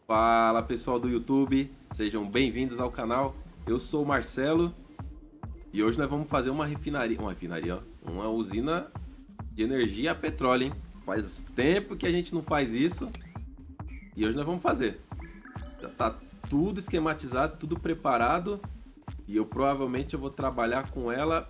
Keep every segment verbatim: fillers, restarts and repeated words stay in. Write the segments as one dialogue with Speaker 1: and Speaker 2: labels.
Speaker 1: Fala pessoal do YouTube, sejam bem-vindos ao canal. Eu sou o Marcelo e hoje nós vamos fazer uma refinaria, uma refinaria, ó, uma usina de energia a petróleo, hein? Faz tempo que a gente não faz isso e hoje nós vamos fazer. Já tá tudo esquematizado, tudo preparado e eu provavelmente eu vou trabalhar com ela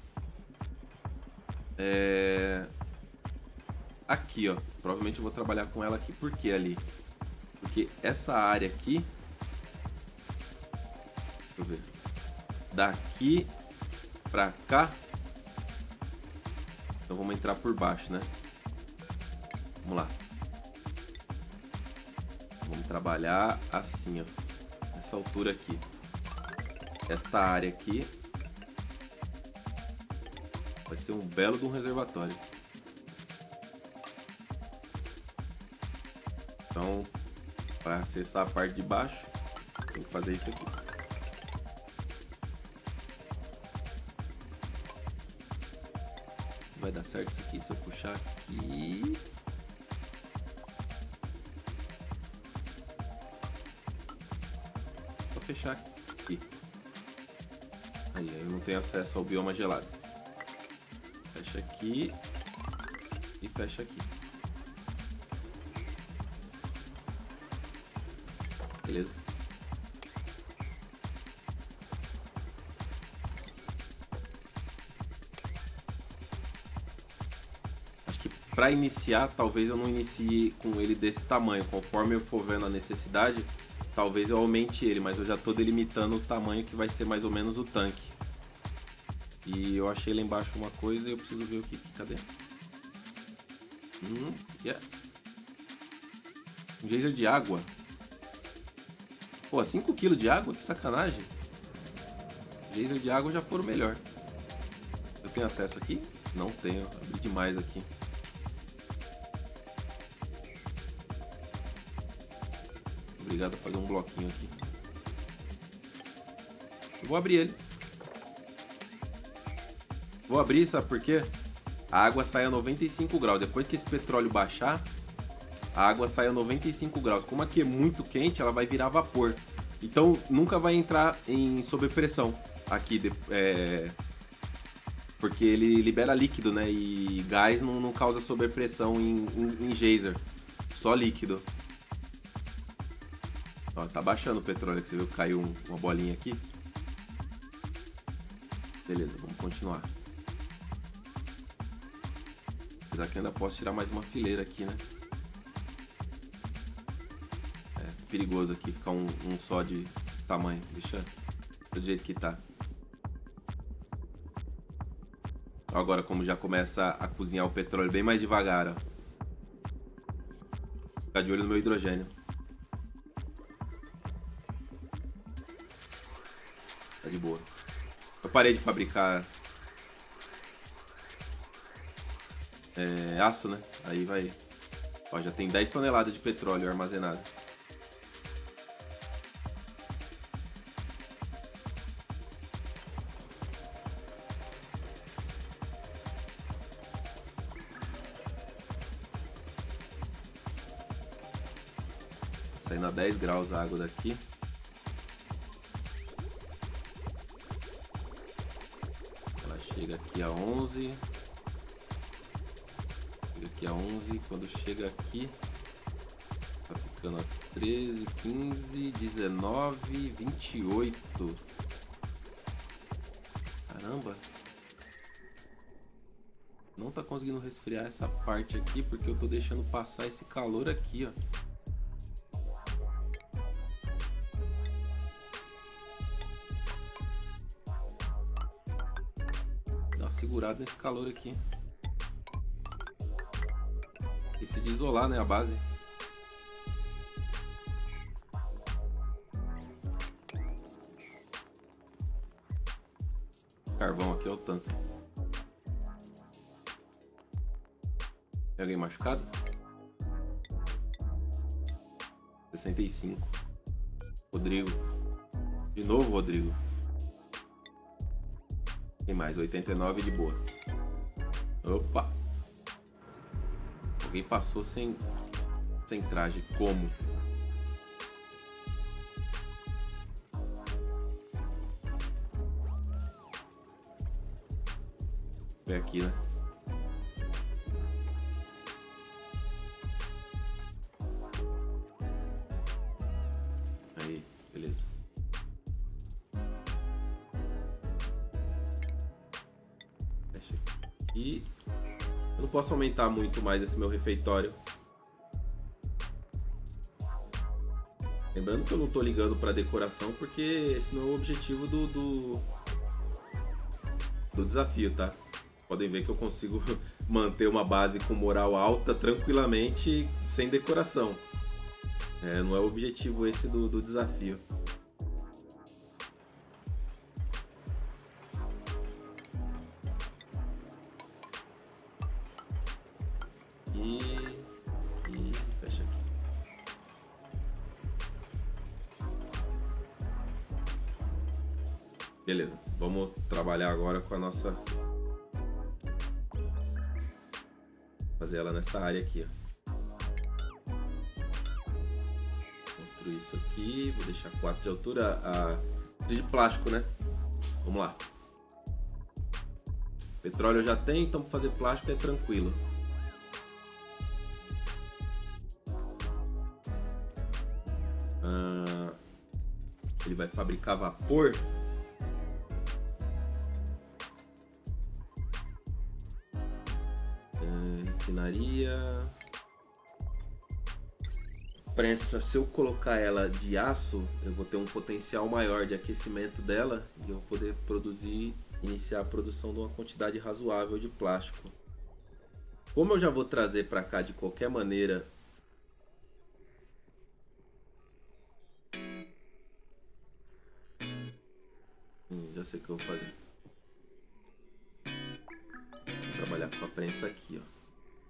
Speaker 1: é... aqui, ó. Provavelmente eu vou trabalhar com ela aqui, por que ali? Porque essa área aqui, deixa eu ver, daqui pra cá, então vamos entrar por baixo, né? Vamos lá. Vamos trabalhar assim, ó, nessa altura aqui. Esta área aqui vai ser um belo de um reservatório. Então, para acessar a parte de baixo, tem que fazer isso aqui. Vai dar certo isso aqui se eu puxar aqui. Vou fechar aqui. Aí, eu não tenho acesso ao bioma gelado. Fecha aqui e fecha aqui. Beleza? Acho que para iniciar, talvez eu não inicie com ele desse tamanho. Conforme eu for vendo a necessidade, talvez eu aumente ele, mas eu já estou delimitando o tamanho que vai ser mais ou menos o tanque. E eu achei lá embaixo uma coisa e eu preciso ver o que. Cadê? Hum, yeah. Um geyser de água. Pô, cinco quilos de água? Que sacanagem. Geyser de água já foram melhor. Eu tenho acesso aqui? Não tenho. Abri demais aqui. Obrigado a fazer um bloquinho aqui. Eu vou abrir ele. Vou abrir, sabe por quê? A água sai a noventa e cinco graus. Depois que esse petróleo baixar, a água sai a noventa e cinco graus. Como aqui é muito quente, ela vai virar vapor. Então nunca vai entrar em sobrepressão aqui, é... porque ele libera líquido, né? E gás não, não causa sobrepressão em, em, em geyser, só líquido. Ó, tá baixando o petróleo, que você viu que caiu um, uma bolinha aqui. Beleza, vamos continuar. Apesar que ainda posso tirar mais uma fileira aqui, né? Perigoso aqui ficar um, um só de tamanho. Deixa do jeito que tá. Agora como já começa a cozinhar o petróleo bem mais devagar, ó. Ficar de olho no meu hidrogênio. Tá de boa. Eu parei de fabricar é, aço, né? Aí vai. Ó, já tem dez toneladas de petróleo armazenado. Saindo a dez graus a água daqui. Ela chega aqui a onze. Chega aqui a onze. Quando chega aqui, tá ficando a treze, quinze, dezenove, vinte e oito. Caramba! Não tá conseguindo resfriar essa parte aqui porque eu tô deixando passar esse calor aqui, ó. Segurado nesse calor aqui. Esse de isolar, né, a base. Carvão aqui é o tanto. Tem alguém machucado? sessenta e cinco. Rodrigo. De novo, Rodrigo. Tem mais, oitenta e nove de boa. Opa! Alguém passou sem, sem traje. Como? ver aqui, né? Aí, beleza. Fecha aqui. Eu não posso aumentar muito mais esse meu refeitório. Lembrando que eu não tô ligando para decoração, porque esse não é o objetivo do, do, do desafio, tá? Podem ver que eu consigo manter uma base com moral alta tranquilamente, sem decoração. É, não é o objetivo esse do, do desafio. E, e fecha aqui. Beleza, vamos trabalhar agora com a nossa... Fazer ela nessa área aqui, ó. Construir isso aqui, vou deixar quatro de altura, a... de plástico, né? Vamos lá. Petróleo eu já tenho, então para fazer plástico é tranquilo. Ah, ele vai fabricar vapor. Refinaria. Prensa, se eu colocar ela de aço, eu vou ter um potencial maior de aquecimento dela e eu vou poder produzir, iniciar a produção de uma quantidade razoável de plástico. Como eu já vou trazer para cá de qualquer maneira hum, já sei o que eu vou fazer. Vou trabalhar com a prensa aqui, ó.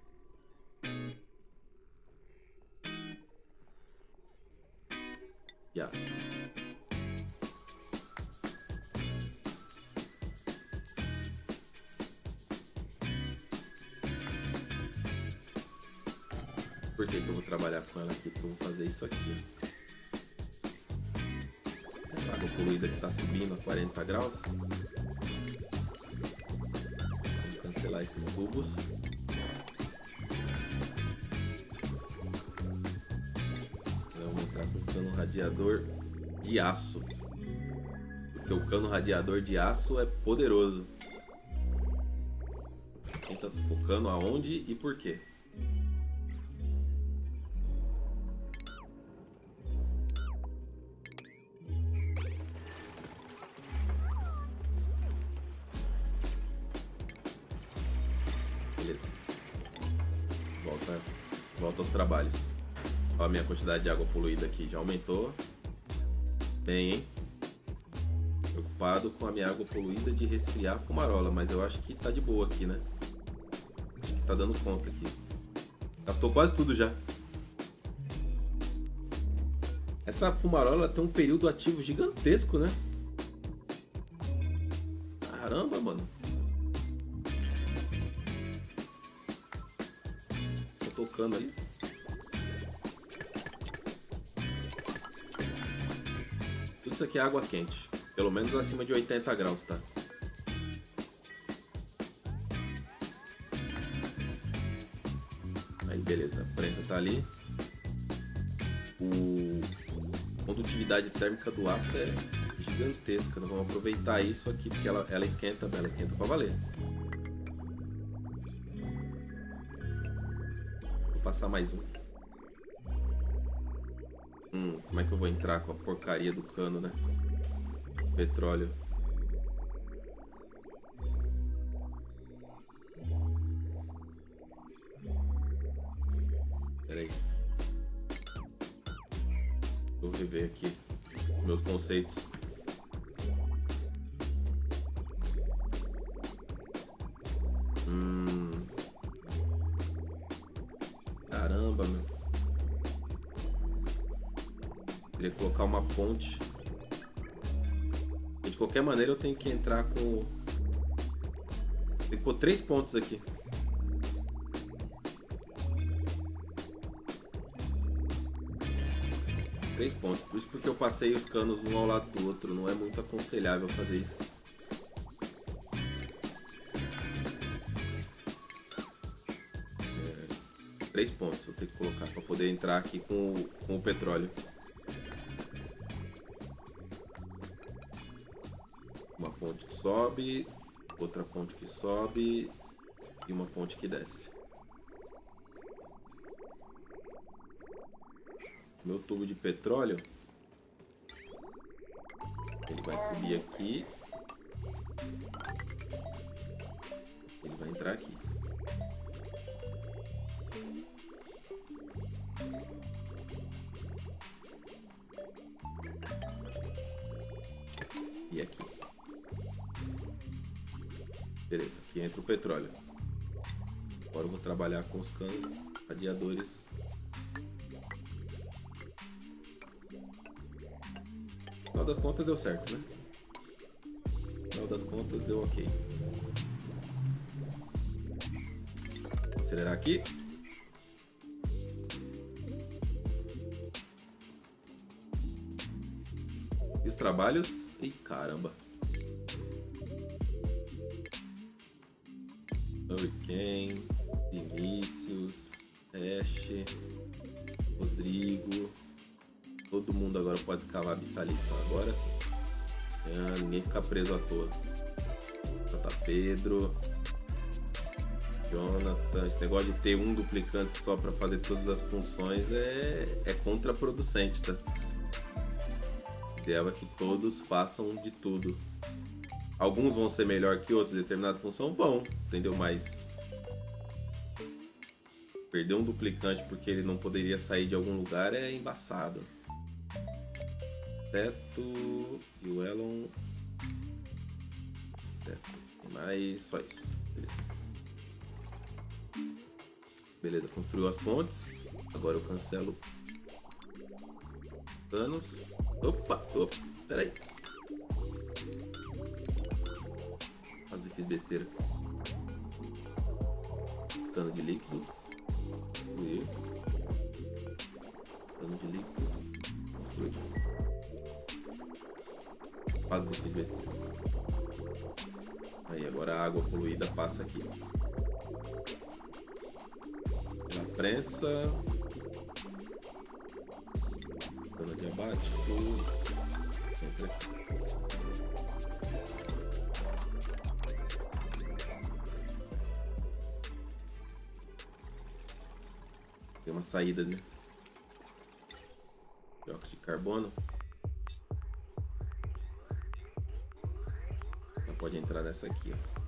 Speaker 1: Aço. Por que que eu vou trabalhar com ela aqui? Porque eu vou fazer isso aqui. Essa água poluída que está subindo a quarenta graus. Vamos cancelar esses tubos. Com o cano radiador de aço, porque o cano radiador de aço é poderoso. Quem tá sufocando aonde e por quê? Beleza. Volta, volta aos trabalhos. Ó, a minha quantidade de água poluída aqui já aumentou. Bem, hein? Preocupado com a minha água poluída de resfriar a fumarola, mas eu acho que tá de boa aqui, né? Acho que tá dando conta aqui. Gastou quase tudo já. Essa fumarola tem um período ativo gigantesco, né? Caramba, mano. Tô tocando ali. Isso aqui é água quente, pelo menos acima de oitenta graus, tá? Aí beleza, a prensa tá ali. O... A condutividade térmica do aço é gigantesca, nós vamos aproveitar isso aqui porque ela, ela esquenta, ela esquenta pra valer. Vou passar mais um. Hum, como é que eu vou entrar com a porcaria do cano, né? Petróleo. Pera aí. Vou rever aqui meus conceitos. Hum. Caramba, meu. Queria colocar uma ponte. De qualquer maneira eu tenho que entrar com... Tem que pôr três pontos aqui. Três pontos. Por isso porque eu passei os canos um ao lado do outro. Não é muito aconselhável fazer isso. Três pontos eu tenho que colocar para poder entrar aqui com o, com o petróleo. Uma ponte que sobe, outra ponte que sobe e uma ponte que desce. Meu tubo de petróleo, ele vai subir aqui, ele vai entrar aqui. E aqui. Beleza, aqui entra o petróleo. Agora eu vou trabalhar com os canos radiadores. No final das contas deu certo, né? No final das contas deu ok. Vou acelerar aqui. E os trabalhos? Ih, caramba. Hurricane, Vinícius, Ash, Rodrigo. Todo mundo agora pode escalar Abissalita. Agora sim. Ah, ninguém fica preso à toa. J. Pedro, Jonathan. Esse negócio de ter um duplicante só para fazer todas as funções é, é contraproducente, tá? O ideal é que todos façam de tudo. Alguns vão ser melhor que outros em determinada função? Vão, entendeu? Mas perder um duplicante porque ele não poderia sair de algum lugar é embaçado. Teto e o Elon. Teto. Mas só isso. Beleza. Beleza, construiu as pontes. Agora eu cancelo canos. Opa, opa, peraí. Quase fiz besteira. Cano de líquido. Construiu. Cano de líquido. Construiu. Quase fiz besteira. Aí agora a água poluída passa aqui. Pela prensa. Cano diabático. Entra aqui. Tem uma saída, né? Dióxido de carbono. Ela pode entrar nessa aqui, ó.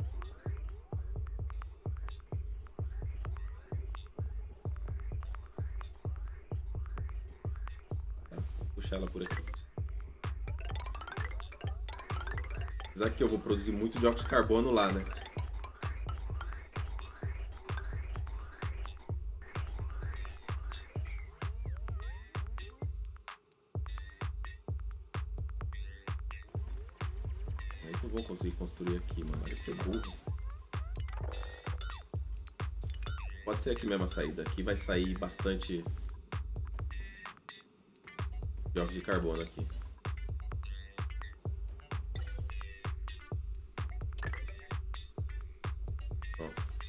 Speaker 1: Tá, vou puxar ela por aqui. Apesar que eu vou produzir muito dióxido de carbono lá, né? Vou conseguir construir aqui, mano. Vai ser burro. Pode ser aqui mesmo a saída. Aqui vai sair bastante dióxido de carbono aqui. Ó.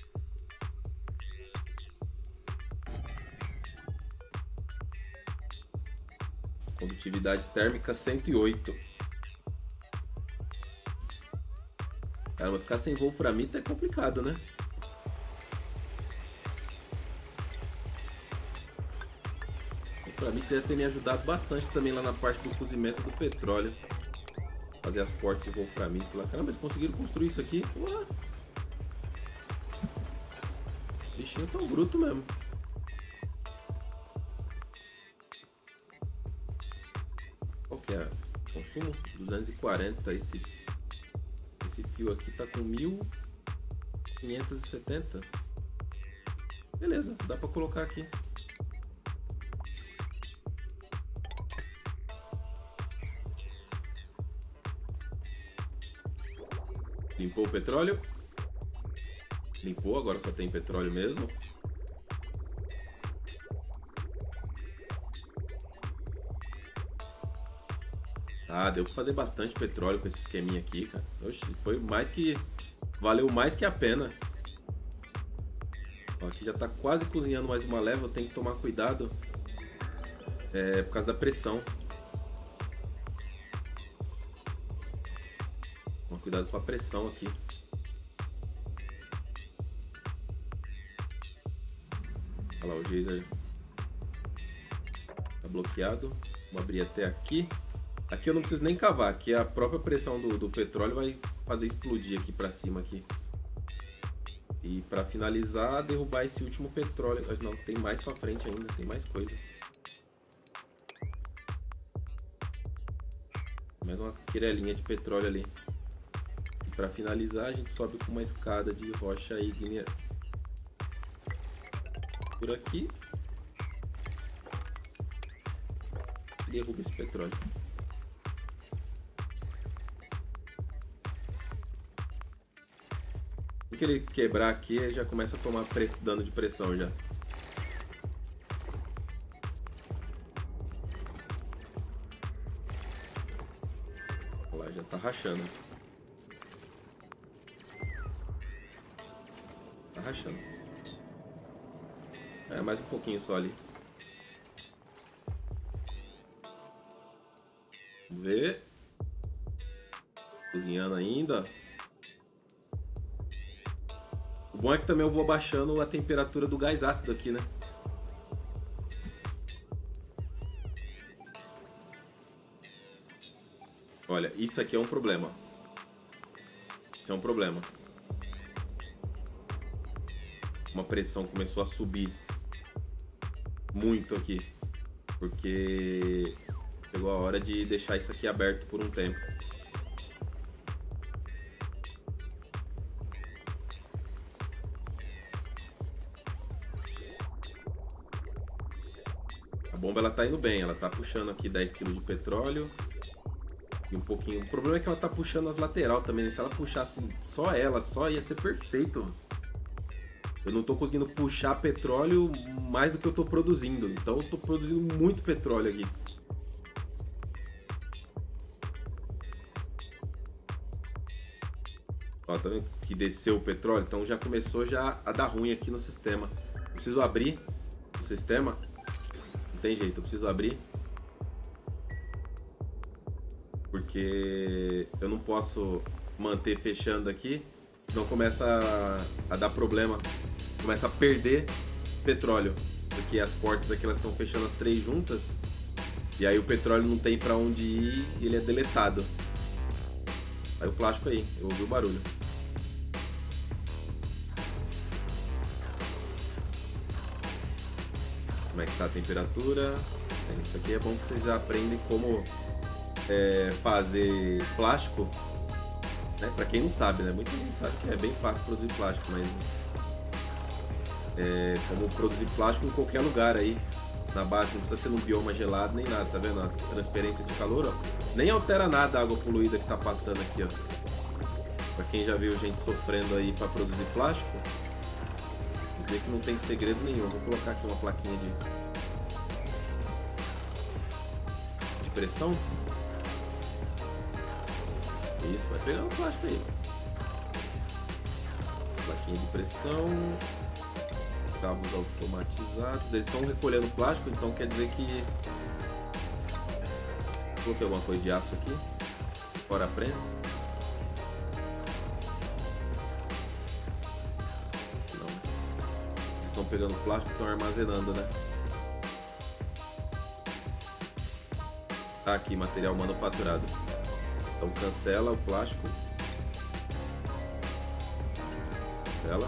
Speaker 1: Condutividade térmica cento e oito. Caramba, ficar sem wolframita é complicado, né? O wolframita já tem me ajudado bastante também lá na parte do cozimento do petróleo. Fazer as portas de wolframita lá. Caramba, eles conseguiram construir isso aqui? Ué. Bichinho tão bruto mesmo. Qual que é o consumo? duzentos e quarenta esse. Esse fio aqui tá com mil quinhentos e setenta. Beleza, dá pra colocar aqui. Limpou o petróleo. Limpou, agora só tem petróleo mesmo. Ah, deu pra fazer bastante petróleo com esse esqueminha aqui, cara. Oxi, foi mais que... valeu mais que a pena. Ó, aqui já tá quase cozinhando mais uma leva, eu tenho que tomar cuidado é, por causa da pressão. Toma cuidado com a pressão aqui. Olha lá, o geyser tá bloqueado. Vou abrir até aqui. Aqui eu não preciso nem cavar, aqui a própria pressão do, do petróleo vai fazer explodir aqui pra cima aqui. E pra finalizar, derrubar esse último petróleo. Mas não, tem mais pra frente ainda, tem mais coisa. Mais uma querelinha de petróleo ali. E pra finalizar, a gente sobe com uma escada de rocha ígnea por aqui. Derruba esse petróleo. Se ele quebrar aqui, já começa a tomar dano de pressão já. Olha lá, já tá rachando. Tá rachando. É, mais um pouquinho só ali. Vamos ver. Cozinhando ainda. O bom é que também eu vou abaixando a temperatura do gás ácido aqui, né? Olha, isso aqui é um problema. Isso é um problema. Uma pressão começou a subir muito aqui. Porque chegou a hora de deixar isso aqui aberto por um tempo. A bomba ela tá indo bem, ela tá puxando aqui dez quilos de petróleo e um pouquinho. O problema é que ela tá puxando as lateral também, né? Se ela puxasse só ela, só ia ser perfeito. Eu não tô conseguindo puxar petróleo mais do que eu tô produzindo, então eu tô produzindo muito petróleo aqui. Ó, tá vendo que desceu o petróleo? Então já começou já a dar ruim aqui no sistema. Eu preciso abrir o sistema. Não tem jeito, eu preciso abrir. Porque eu não posso manter fechando aqui. Senão começa a, a dar problema. Começa a perder petróleo. Porque as portas aqui elas estão fechando as três juntas. E aí o petróleo não tem pra onde ir e ele é deletado. Aí o plástico aí, eu ouvi o barulho. Como é que tá a temperatura? Isso aqui é bom que vocês já aprendem como é, fazer plástico, né? Pra quem não sabe, né? Muita gente sabe que é bem fácil produzir plástico, mas é, como produzir plástico em qualquer lugar aí na base, não precisa ser num bioma gelado nem nada, tá vendo? A transferência de calor, ó, nem altera nada a água poluída que tá passando aqui, ó. Pra quem já viu gente sofrendo aí pra produzir plástico, dizer que não tem segredo nenhum. Vou colocar aqui uma plaquinha de, de pressão. Isso, vai pegando o plástico aí. Plaquinha de pressão. Cabos automatizados. Eles estão recolhendo plástico, então quer dizer que... Coloquei alguma coisa de aço aqui. Fora a prensa. Estão pegando plástico e estão armazenando, né? Tá aqui, material manufaturado. Então cancela o plástico. Cancela.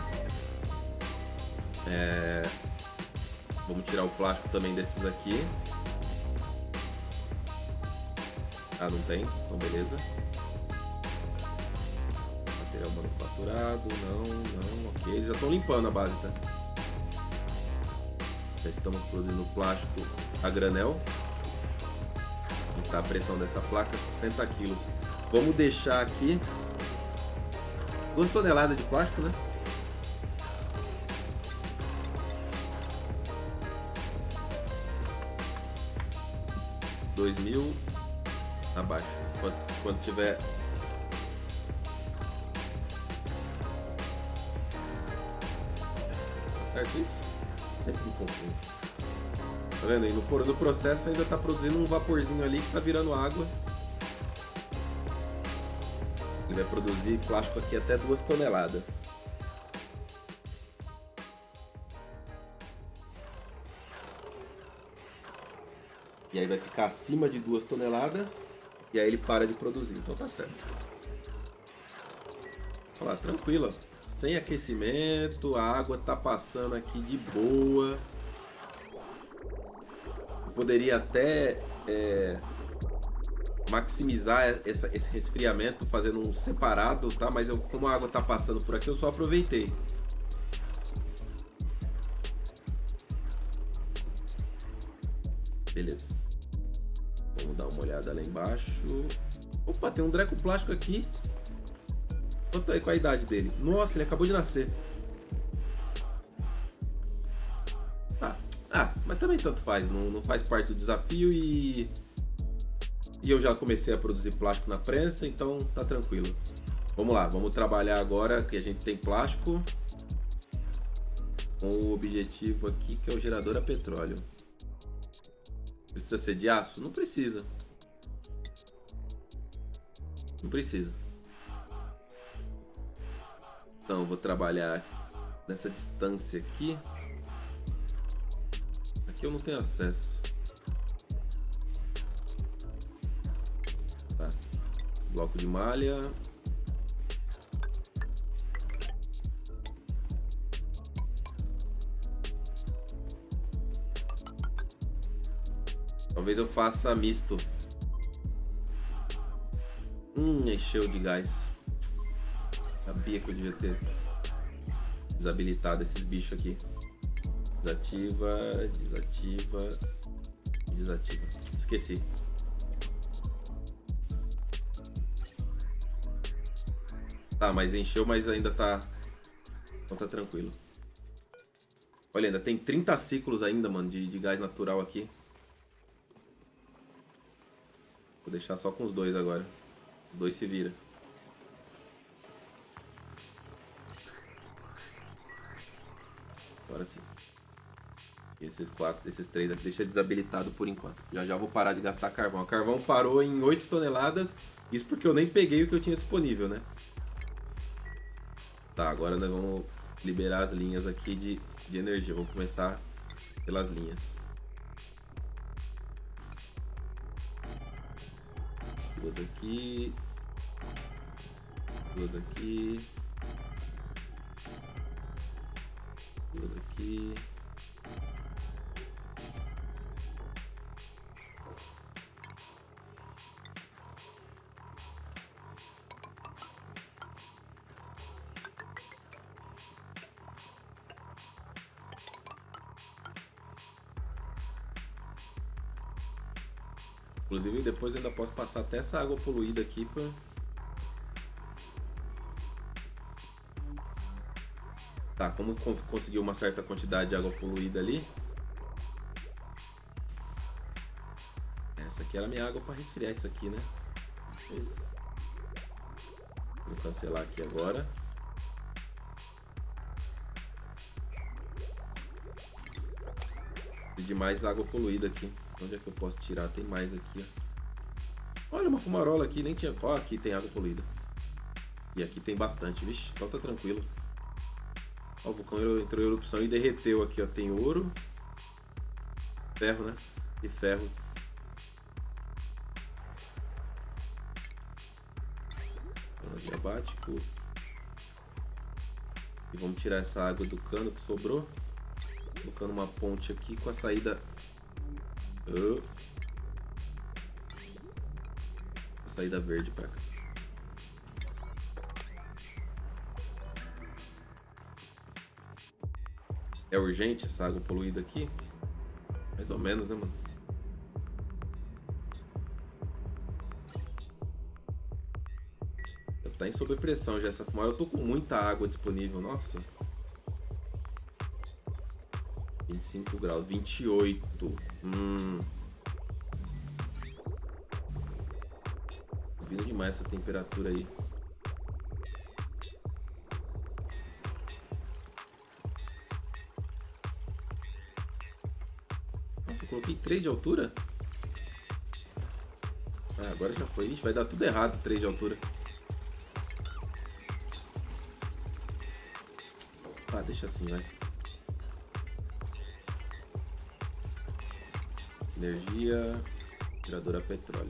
Speaker 1: É... Vamos tirar o plástico também desses aqui. Ah, não tem? Então beleza. Material manufaturado, não, não, ok. Eles já estão limpando a base, tá? Já estamos produzindo plástico a granel. E tá a pressão dessa placa sessenta quilos. Vamos deixar aqui duas toneladas de plástico, né? dois mil abaixo. Quando, quando tiver certo isso? Sempre me confundo. Tá vendo aí? No, no processo ainda tá produzindo um vaporzinho ali que tá virando água. Ele vai produzir plástico aqui até duas toneladas. E aí vai ficar acima de duas toneladas. E aí ele para de produzir. Então tá certo. Olha lá, tranquilo. Sem aquecimento, a água tá passando aqui de boa. Eu poderia até é, maximizar essa, esse resfriamento fazendo um separado, tá? Mas eu, como a água tá passando por aqui, eu só aproveitei. Beleza. Vamos dar uma olhada lá embaixo. Opa, tem um Dreco plástico aqui. Quanto é com a idade dele? Nossa, ele acabou de nascer. Ah, ah mas também tanto faz. Não, não faz parte do desafio e... E eu já comecei a produzir plástico na prensa, então tá tranquilo. Vamos lá, vamos trabalhar agora que a gente tem plástico. Com o objetivo aqui que é o gerador a petróleo. Precisa ser de aço? Não precisa. Não precisa. Então, eu vou trabalhar nessa distância aqui. Aqui eu não tenho acesso. Tá. Bloco de malha. Talvez eu faça misto. Hum, encheu de gás. Sabia que eu devia ter desabilitado esses bichos aqui. Desativa, desativa, desativa. Esqueci. Tá, mas encheu, mas ainda tá... Então tá tranquilo. Olha, ainda tem trinta ciclos ainda, mano, de, de gás natural aqui. Vou deixar só com os dois agora. Os dois se viram. Agora sim. Esses quatro, esses três aqui deixa desabilitado por enquanto. Já já vou parar de gastar carvão. O carvão parou em oito toneladas. Isso porque eu nem peguei o que eu tinha disponível, né? Tá, agora nós vamos liberar as linhas aqui de, de energia. Vamos começar pelas linhas. Duas aqui. Duas aqui. Duas aqui. Inclusive depois eu ainda posso passar até essa água poluída aqui pra... Tá, como conseguiu uma certa quantidade de água poluída ali. Essa aqui era a minha água para resfriar isso aqui, né? Vou cancelar aqui agora. De mais água poluída aqui. Onde é que eu posso tirar? Tem mais aqui, ó. Olha uma fumarola aqui, nem tinha... Ó, aqui tem água poluída. E aqui tem bastante, vixe, então tá tranquilo. Ó, o vulcão entrou em erupção e derreteu aqui, ó. Tem ouro. Ferro, né? E ferro. Diabático. E vamos tirar essa água do cano que sobrou. Colocando uma ponte aqui com a saída... Oh. A saída verde pra cá. É urgente essa água poluída aqui? Mais ou menos, né, mano? Tá em sobrepressão já essa fumaça. Eu tô com muita água disponível, nossa. vinte e cinco graus, vinte e oito. Hum. Subindo demais essa temperatura aí. aqui? três de altura? Ah, agora já foi. Ixi, vai dar tudo errado, três de altura. Ah, deixa assim, vai. Energia, geradora petróleo.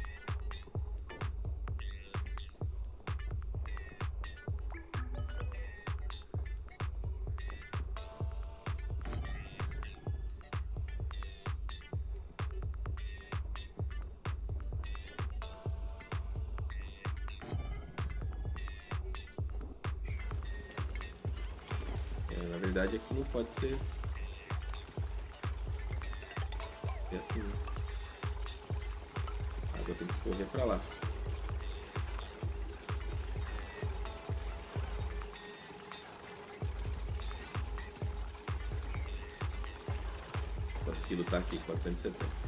Speaker 1: É, na verdade aqui não pode ser. É assim. A água tem que escorrer pra lá. Quantos quilos tá aqui? quatrocentos e setenta.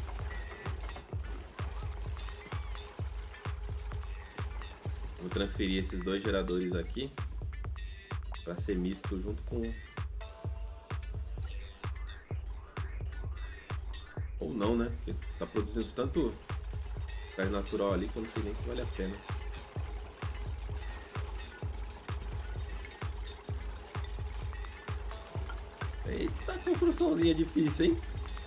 Speaker 1: Vou transferir esses dois geradores aqui para ser misto junto com... Ou não, né? Porque tá produzindo tanto gás natural ali que eu não sei nem se vale a pena. Eita, construçãozinha difícil, hein?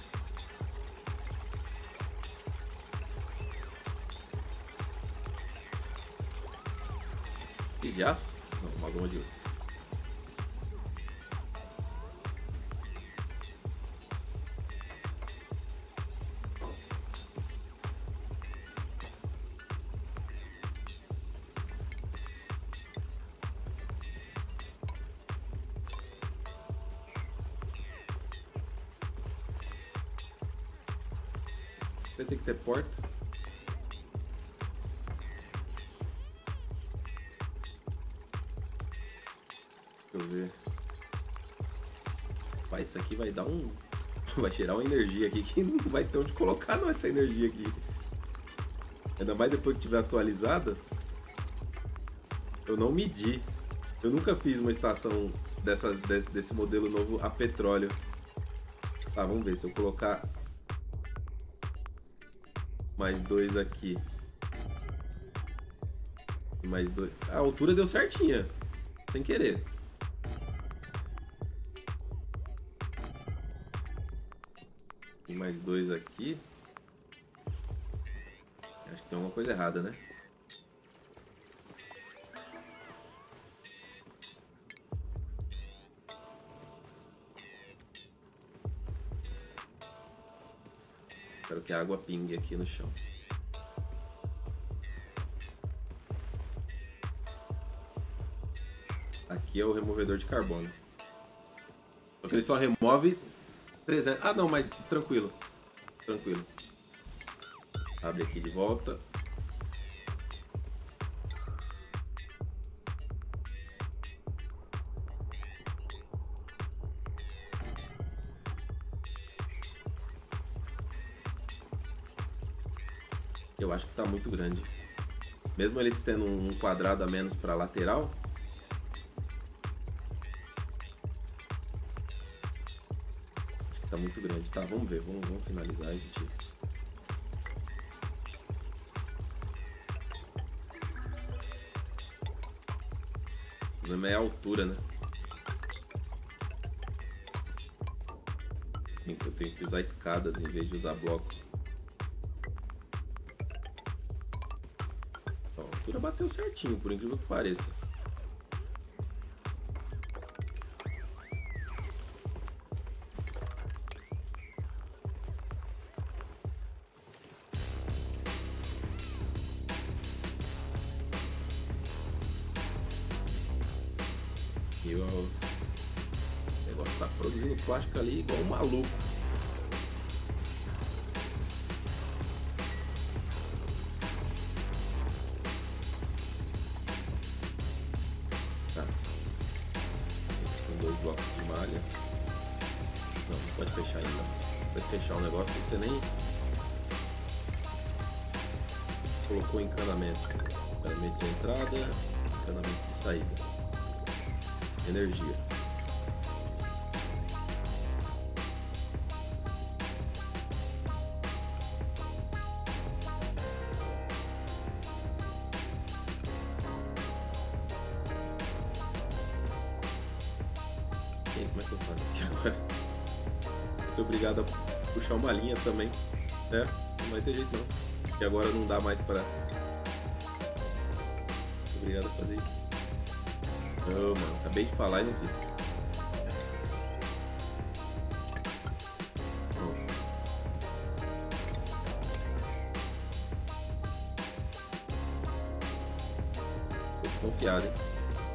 Speaker 1: De aço? Não, uma goma de ouro. Vai ter que ter porta. Deixa eu ver. Pai, isso aqui vai dar um... Vai tirar uma energia aqui que não vai ter onde colocar não, essa energia aqui. Ainda mais depois que tiver atualizada. Eu não medi. Eu nunca fiz uma estação dessas, desse, desse modelo novo a petróleo. Tá, vamos ver. Se eu colocar mais dois aqui. Mais dois. A altura deu certinha. Sem querer. E mais dois aqui. Acho que tem alguma coisa errada, né? Quero que a água pingue aqui no chão. Aqui é o removedor de carbono. Só que ele só remove trezentos. Ah, não, mas tranquilo. Tranquilo. Abre aqui de volta. Eu acho que tá muito grande. Mesmo ele tendo um quadrado a menos para lateral. Acho que tá muito grande. Tá, vamos ver. Vamos, vamos finalizar, a gente. O problema é a altura, né? Eu tenho que usar escadas em vez de usar bloco. A altura bateu certinho, por incrível que pareça. E o negócio tá produzindo plástico ali igual um maluco. Tá. São dois blocos de malha. Não, não pode fechar ainda. Pode fechar o negócio que você nem colocou encanamento. Encanamento de entrada, encanamento de saída. Energia. E aí, como é que eu faço aqui agora? Vou ser obrigado a puxar uma linha também, né? Não vai ter jeito não. Porque agora não dá mais para... Obrigado a fazer isso. Não, mano, acabei de falar e não fiz. Tô desconfiado, hein?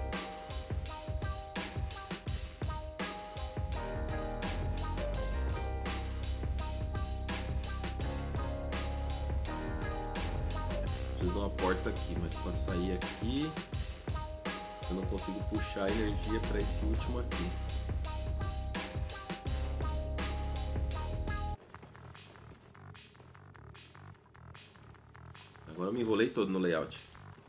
Speaker 1: Preciso de uma porta aqui, mas para sair aqui eu não consigo puxar a energia para esse último aqui. Agora eu me enrolei todo no layout.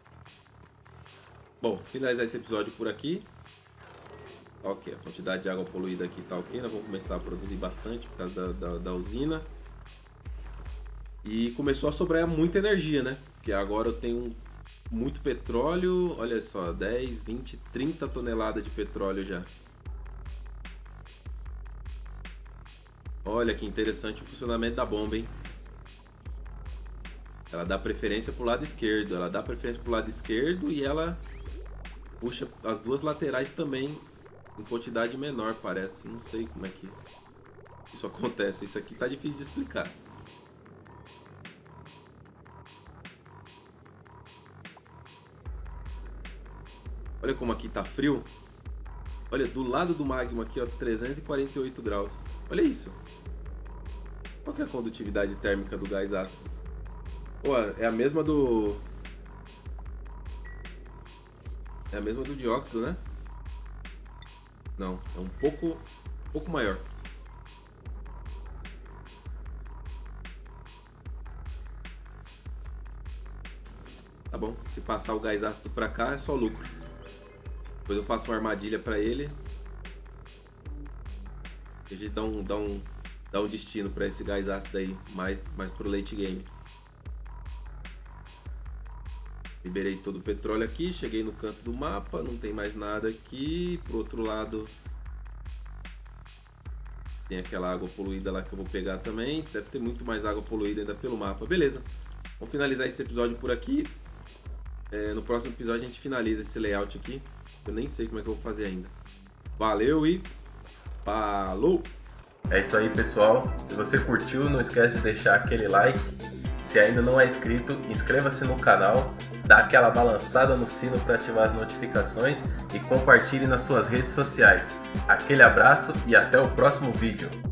Speaker 1: Bom, finalizar esse episódio por aqui. Ok, a quantidade de água poluída aqui tá ok. Nós vamos começar a produzir bastante por causa da, da, da usina. E começou a sobrar muita energia, né? Porque agora eu tenho muito petróleo. Olha só, dez, vinte, trinta toneladas de petróleo já. Olha que interessante o funcionamento da bomba, hein? Ela dá preferência pro lado esquerdo. Ela dá preferência pro lado esquerdo e ela puxa as duas laterais também em quantidade menor, parece. Não sei como é que isso acontece. Isso aqui tá difícil de explicar. Olha como aqui tá frio. Olha, do lado do magma aqui, ó, trezentos e quarenta e oito graus. Olha isso. Qual que é a condutividade térmica do gás ácido? Pô, é a mesma do... É a mesma do dióxido, né? Não, é um pouco, um pouco maior. Tá bom, se passar o gás ácido pra cá é só lucro. Depois eu faço uma armadilha pra ele. A gente dá um, dá um, dá um destino pra esse gás ácido aí, mais, mais pro late game. Liberei todo o petróleo aqui, cheguei no canto do mapa, não tem mais nada aqui. Pro outro lado tem aquela água poluída lá que eu vou pegar também. Deve ter muito mais água poluída ainda pelo mapa. Beleza, vamos finalizar esse episódio por aqui. É, no próximo episódio a gente finaliza esse layout aqui. Eu nem sei como é que eu vou fazer ainda. Valeu e falou! É isso aí, pessoal. Se você curtiu, não esquece de deixar aquele like. Se ainda não é inscrito, inscreva-se no canal, dá aquela balançada no sino para ativar as notificações e compartilhe nas suas redes sociais. Aquele abraço e até o próximo vídeo.